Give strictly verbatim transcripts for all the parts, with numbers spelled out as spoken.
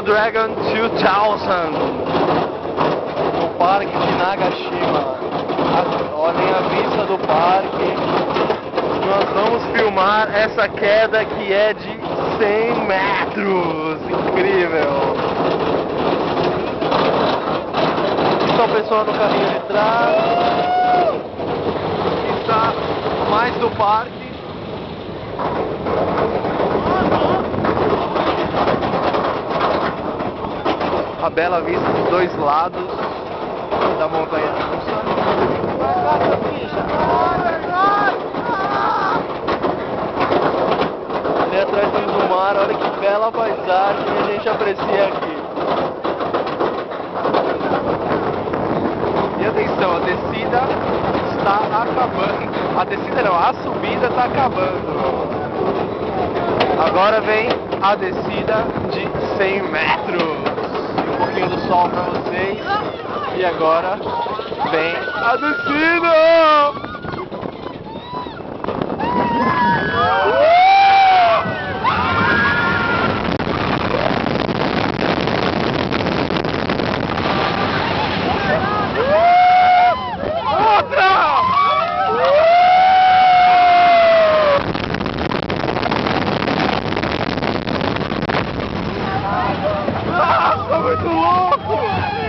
Dragon dois mil, no parque de Nagashima. Olhem a vista do parque. Nós vamos filmar essa queda que é de cem metros. Incrível. Está a pessoa no carrinho de trás. Está mais do parque. A bela vista dos dois lados da montanha russa. Ali atrás do mar, olha que bela paisagem a gente aprecia aqui. E atenção, a descida está acabando. A descida não, a subida está acabando. Agora vem a descida de cem metros. Um pouquinho do sol para vocês. E agora vem a descida! Nossa, muito louco!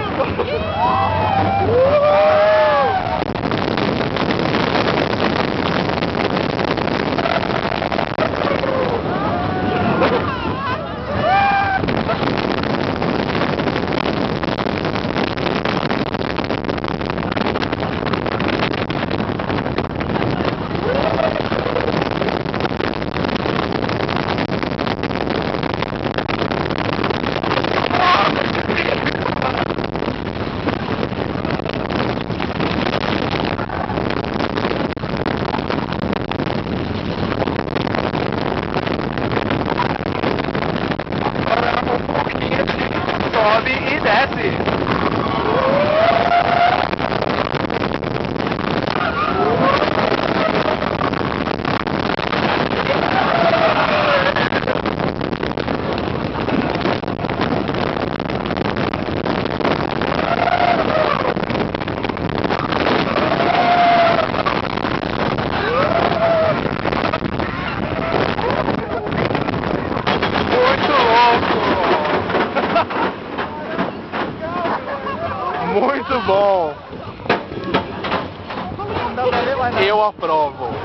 Sobe e desce. Muito louco. Muito bom. Eu aprovo.